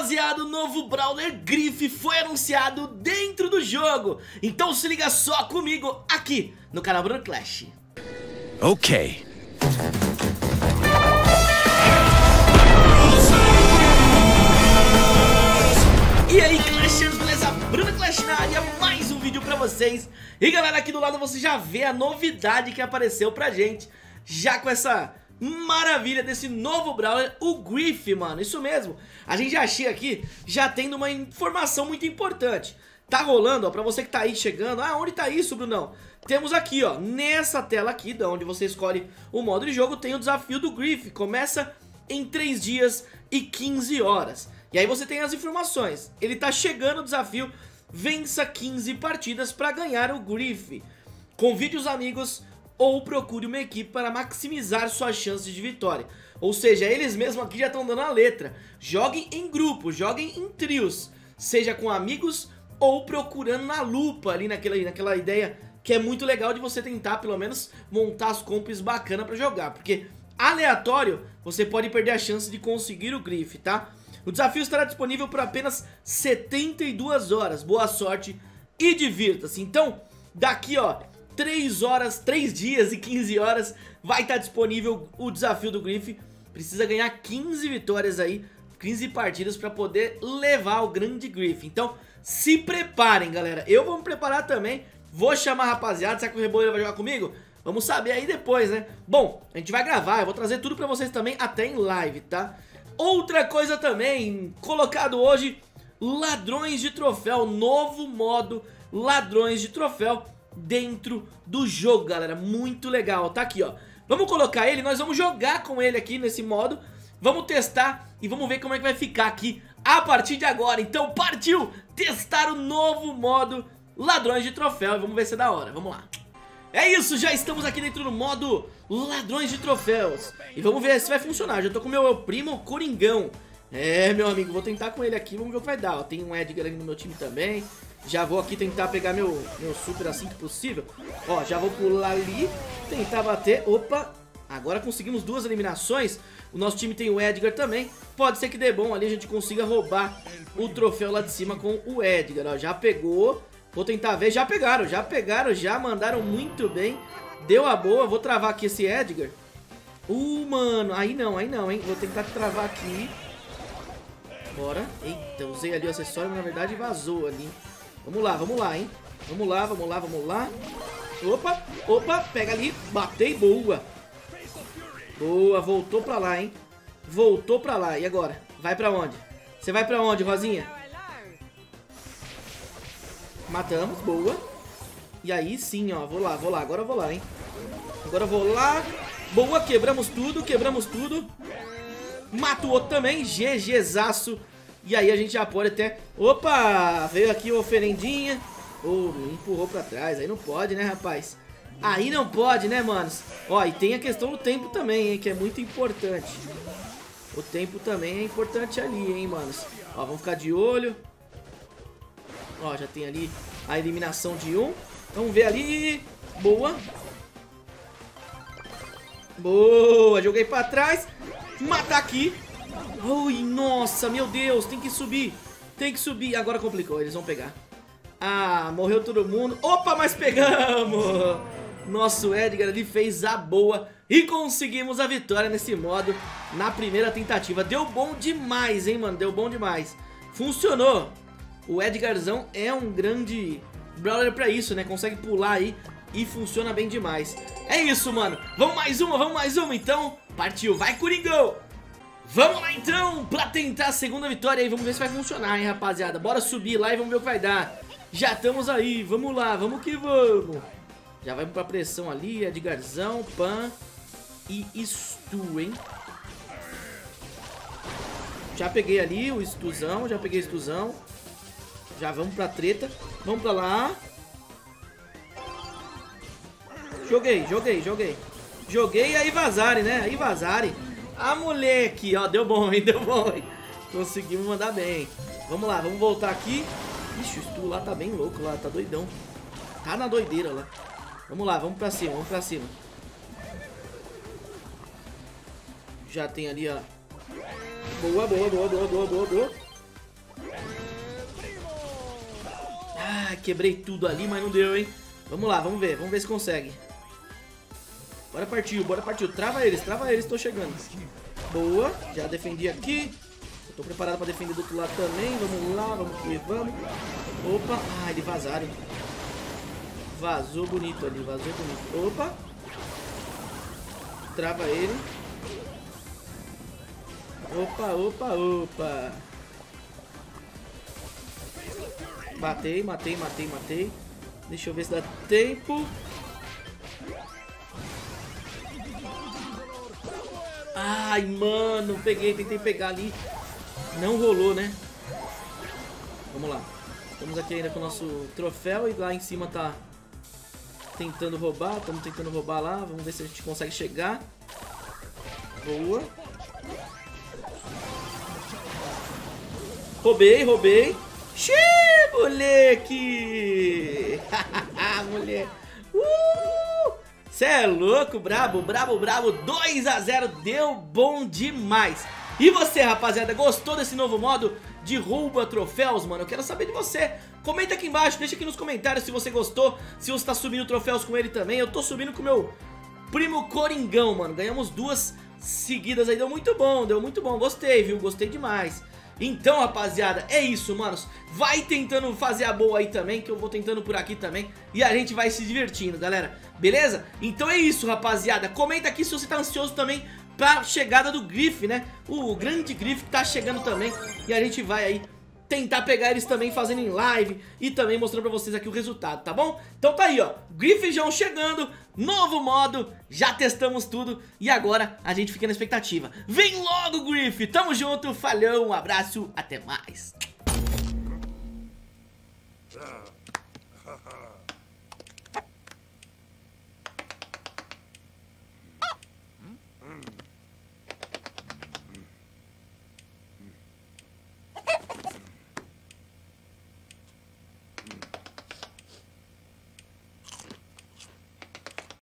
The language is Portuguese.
Rapaziada, o novo Brawler Griff foi anunciado dentro do jogo. Então se liga só comigo aqui no canal Bruno Clash. Ok. E aí, Clashers, beleza? Bruno Clash na área, mais um vídeo pra vocês. E galera, aqui do lado você já vê a novidade que apareceu pra gente, já com essa maravilha desse novo Brawler, o Griff, mano. Isso mesmo, a gente já chega aqui já tendo uma informação muito importante. Tá rolando, ó, pra você que tá aí chegando. Ah, onde tá isso, Brunão? Temos aqui, ó, nessa tela aqui, da onde você escolhe o modo de jogo, tem o desafio do Griff. Começa em 3 dias e 15 horas. E aí você tem as informações. Ele tá chegando o desafio, vença 15 partidas pra ganhar o Griff. Convide os amigos ou procure uma equipe para maximizar suas chances de vitória. Ou seja, eles mesmos aqui já estão dando a letra. Joguem em grupo, joguem em trios, seja com amigos ou procurando na lupa ali naquela ideia que é muito legal de você tentar pelo menos montar as comps bacanas para jogar. Porque aleatório você pode perder a chance de conseguir o Griff, tá? O desafio estará disponível por apenas 72 horas. Boa sorte e divirta-se. Então, daqui ó 3 dias e 15 horas vai estar disponível o desafio do Griff. Precisa ganhar 15 vitórias aí, 15 partidas para poder levar o grande Griff. Então se preparem, galera. Eu vou me preparar também. Vou chamar a rapaziada. Será que o Rebolo vai jogar comigo? Vamos saber aí depois, né? Bom, a gente vai gravar, eu vou trazer tudo pra vocês também, até em live, tá? Outra coisa também, colocado hoje, ladrões de troféu, novo modo ladrões de troféu dentro do jogo, galera, muito legal, tá aqui, ó. Vamos colocar ele, nós vamos jogar com ele aqui nesse modo, vamos testar e vamos ver como é que vai ficar aqui a partir de agora. Então partiu testar o novo modo ladrões de troféu e vamos ver se é da hora, vamos lá. É isso, já estamos aqui dentro do modo ladrões de troféus e vamos ver se vai funcionar. Já tô com o meu primo Coringão. É, meu amigo, vou tentar com ele aqui, vamos ver o que vai dar, ó. Tem um Edgar ali no meu time também. Já vou aqui tentar pegar meu super assim que possível. Ó, já vou pular ali, tentar bater. Opa, agora conseguimos 2 eliminações. O nosso time tem o Edgar também. Pode ser que dê bom ali, a gente consiga roubar o troféu lá de cima com o Edgar. Ó, já pegou. Vou tentar ver, já pegaram, já mandaram muito bem. Deu a boa, vou travar aqui esse Edgar. Mano, aí não, hein. Vou tentar travar aqui. Bora. Eita, usei ali o acessório, mas na verdade vazou ali. Vamos lá, hein. Vamos lá. Opa, pega ali, batei, boa. Boa, voltou pra lá, hein. Voltou pra lá, e agora? Vai pra onde? Você vai pra onde, Rosinha? Matamos, boa. E aí sim, ó, vou lá, agora eu vou lá, hein. Agora eu vou lá. Boa, quebramos tudo. Mata o outro também, GGzaço. E aí a gente já pode até... Opa, veio aqui a oferendinha. Me empurrou pra trás, aí não pode, né, rapaz? Aí não pode, né, manos? Ó, e tem a questão do tempo também, hein, que é muito importante. O tempo também é importante ali, hein, manos. Ó, vamos ficar de olho. Ó, já tem ali a eliminação de um. Vamos ver ali. Boa. Boa, joguei pra trás. Matar aqui. Ui, nossa, meu Deus, tem que subir. Agora complicou, eles vão pegar. Ah, morreu todo mundo. Opa, mas pegamos. Nosso Edgar ali fez a boa e conseguimos a vitória nesse modo na primeira tentativa. Deu bom demais, hein, mano, deu bom demais. Funcionou. O Edgarzão é um grande brawler pra isso, né? Consegue pular aí e funciona bem demais. É isso, mano. Vamos mais uma, então. Partiu, vai, Coringão. Vamos lá, então, pra tentar a segunda vitória aí. Vamos ver se vai funcionar, hein, rapaziada. Bora subir lá e vamos ver o que vai dar. Já estamos aí, vamos lá, vamos que vamos. Já vai pra pressão ali, Edgarzão, Pan e Stu, hein. Já peguei ali o Stuzão, Já vamos pra treta. Vamos pra lá. Joguei. Joguei e aí vazarem, né? Ah, moleque. Ó, deu bom, hein? Conseguimos mandar bem. Vamos lá, vamos voltar aqui. Ixi, o Stu lá tá bem louco lá, tá doidão. Tá na doideira lá. Vamos lá, vamos pra cima. Já tem ali, ó. Boa. quebrei tudo ali, mas não deu, hein? Vamos lá, vamos ver se consegue. Bora partiu, trava eles, tô chegando. Boa, já defendi aqui. Eu tô preparado pra defender do outro lado também. Vamos lá, vamos. Opa, eles vazaram. Vazou bonito ali, Opa. Trava ele. Opa. Matei. Deixa eu ver se dá tempo. Ai, mano, tentei pegar ali. Não rolou, né? Vamos lá. Estamos aqui ainda com o nosso troféu e lá em cima tá tentando roubar. Estamos tentando roubar lá. Vamos ver se a gente consegue chegar. Boa. Roubei. Xiii, moleque! Moleque. Cê é louco, brabo. 2 a 0, deu bom demais. E você, rapaziada, gostou desse novo modo de rouba troféus, mano? Eu quero saber de você. Comenta aqui embaixo, deixa aqui nos comentários se você gostou, se você tá subindo troféus com ele também. Eu tô subindo com o meu primo Coringão, mano. Ganhamos 2 seguidas aí, deu muito bom. Gostei, viu? Gostei demais. Então, rapaziada, é isso, manos. Vai tentando fazer a boa aí também, que eu vou tentando por aqui também. E a gente vai se divertindo, galera. Beleza? Então é isso, rapaziada. Comenta aqui se você tá ansioso também pra chegada do Griff, né? O grande Griff que tá chegando também. E a gente vai aí tentar pegar eles também fazendo em live e também mostrando pra vocês aqui o resultado, tá bom? Então tá aí, ó, Griffjão chegando, novo modo, já testamos tudo e agora a gente fica na expectativa. Vem logo, Griff, tamo junto, falhou, um abraço, até mais.